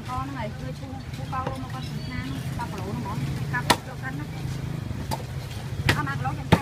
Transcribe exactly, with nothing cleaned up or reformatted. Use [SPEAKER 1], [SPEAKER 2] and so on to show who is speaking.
[SPEAKER 1] con này chơi chu chu bao luôn mà con thằng nam cặp lỗ nó món cặp cho cắn á ăn ăn lỗ